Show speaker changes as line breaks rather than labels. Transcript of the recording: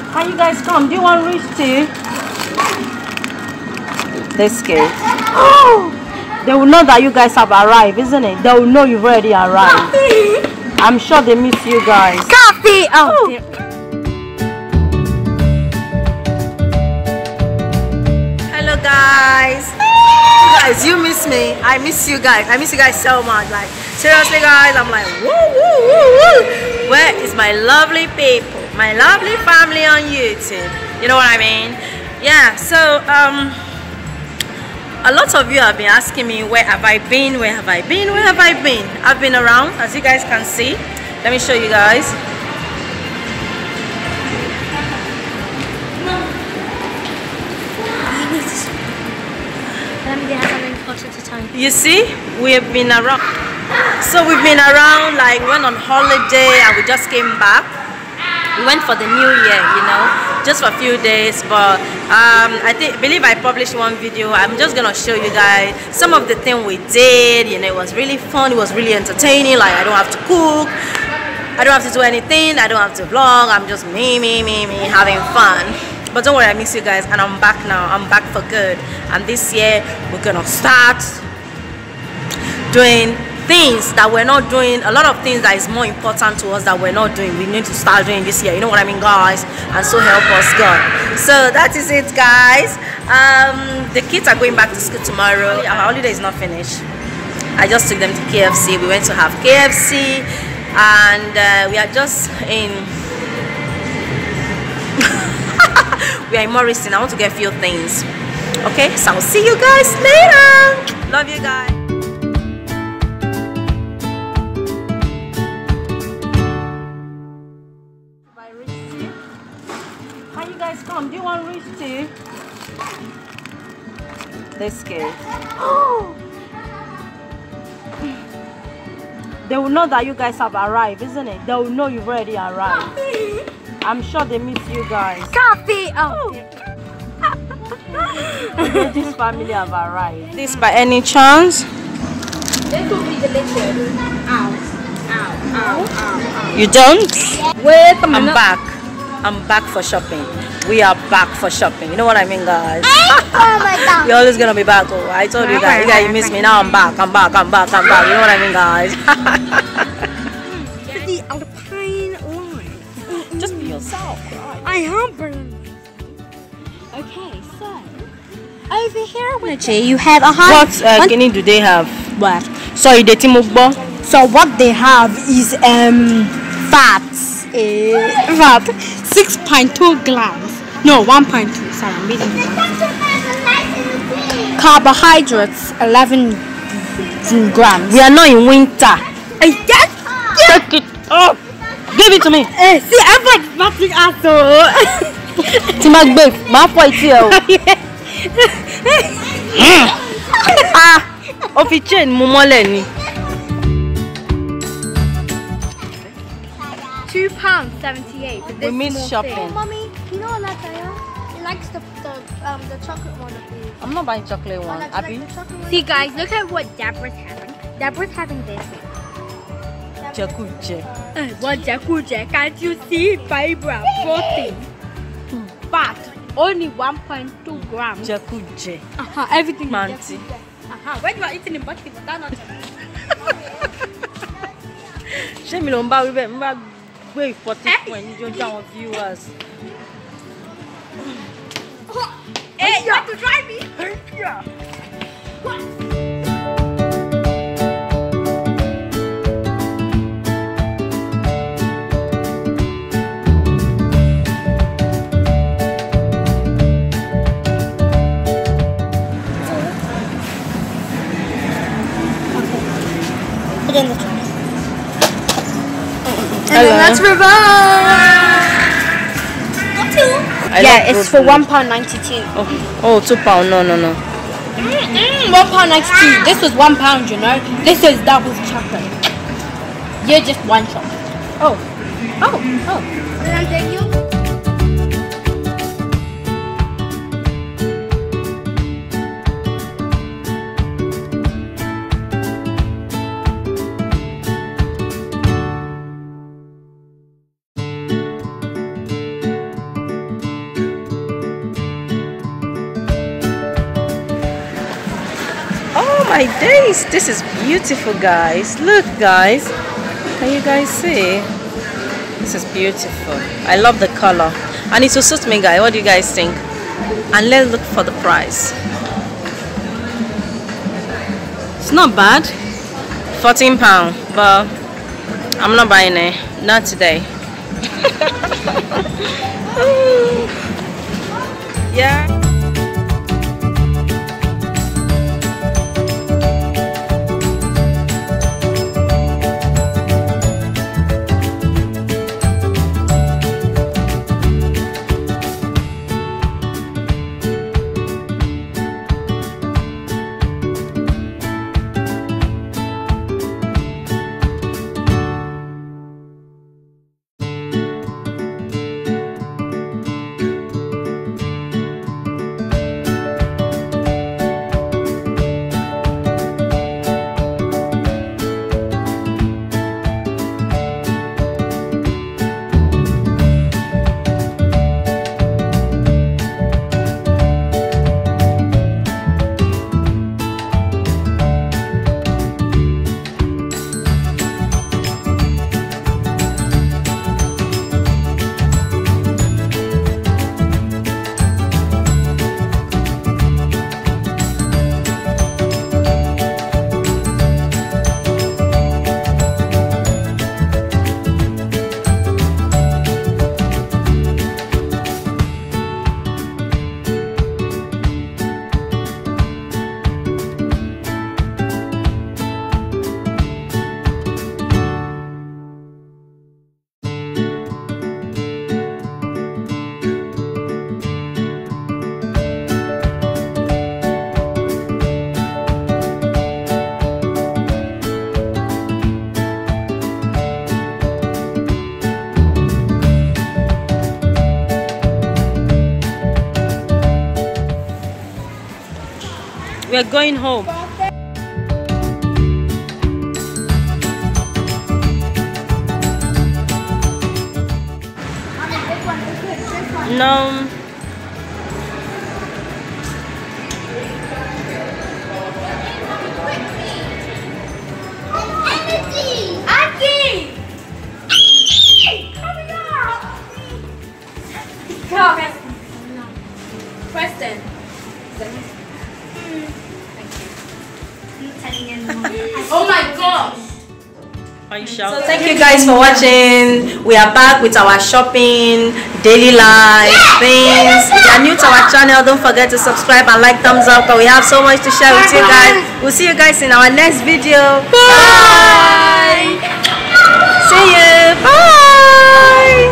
Can you guys come? Do you want rich tea? They're scared. Oh! They will know that you guys have arrived, isn't it? They will know you've already arrived. I'm sure they miss you guys.
Coffee! Oh!
Hello guys. Guys, you miss me. I miss you guys. I miss you guys so much. Like, seriously guys, I'm like, woo, woo, woo, woo. Where is my lovely people? My lovely family on YouTube. You know what I mean? Yeah, so, a lot of you have been asking me, where have I been? Where have I been? Where have I been? I've been around, as you guys can see. Let me show you guys. You see, we have been around. So we've been around, like went on holiday and we just came back. We went for the new year, you know, just for a few days. But I believe I published one video. I'm just gonna show you guys some of the things we did. You know, it was really fun. It was really entertaining. Like, I don't have to cook. I don't have to do anything. I don't have to vlog. I'm just me having fun. But don't worry, I miss you guys, and I'm back now. I'm back for good. And this year we're gonna start doing things that we're not doing. A lot of things that is more important to us that we're not doing, we need to start doing this year. You know what I mean, guys? And so help us God. So that is it, guys. The kids are going back to school tomorrow. Our holiday is not finished. I just took them to KFC. We went to have KFC, and we are just in we are in Morrison. I want to get a few things. Okay, so I'll see you guys later. Love you guys. Can you guys come? Do you want rich tea? They're scared. Oh! They will know that you guys have arrived, isn't it? They will know you've already arrived. I'm sure they miss you guys.
Coffee! Oh!
This family have arrived. This by any chance?
This will be delicious. Ow. Ow. Ow. Ow.
You don't?
Wait a minute.
I'm back. I'm back for shopping. We are back for shopping. You know what I mean, guys?
Oh my God.
You're always gonna be back. Oh, I told you guys. You guys miss me. Now I'm back. I'm back. I'm back. I'm back. You know what I mean, guys?
The Alpine line.
Just be yourself. Right?
I am brilliant. Okay, so over here with you have a high.
What guinea do they have?
What?
Sorry, the timukbo.
So what they have is fats. Fat 6.2 grams. No, 1.2. Sorry, I'm reading it. Carbohydrates 11 grams.
We are not in winter.
Yes.
Take it up. Give it to me.
See, I'm like nothing asshole.
Timak babe, ma for it here. Ofi chain mumole ni.
£2.78.
We miss shopping.
Oh, Mommy, you know Lataya? He likes the chocolate one of these.
I'm not buying chocolate one. Abby?
See guys, look at what Deborah's having. Deborah's having this one.
Jakuje.
What Jakuje? Can't you see fiber, protein, fat, only 1.2 grams.
Jakuje.
Everything.
Manti.
When you are eating in bucket, that's not.
Ṣé mi ló ń bá wí bẹ́ẹ̀, mo bá gbé ìfọ̀tí fún ẹ níjọ́ jẹ́ àwọn viewers.
Hey, you have to try me.
Yeah.
Put in the trash.
And then
let's reverse. Yeah, it's for £1.92.
Oh, £2. No.
£1.92. This was £1, you know. This is double chocolate. You're just one shot. Oh. Thank you.
my days, this is beautiful, guys. Look, guys, can you guys see? This is beautiful. I love the color and it will suit me, guys. What do you guys think? And let's look for the price. It's not bad, £14, but I'm not buying it, not today. Yeah. We're going home. No.
Preston. Oh my gosh!
So thank you guys for watching. We are back with our shopping, daily life things. If you are new to our channel, don't forget to subscribe and like, thumbs up, because we have so much to share with you guys. We'll see you guys in our next video. Bye! See you! Bye!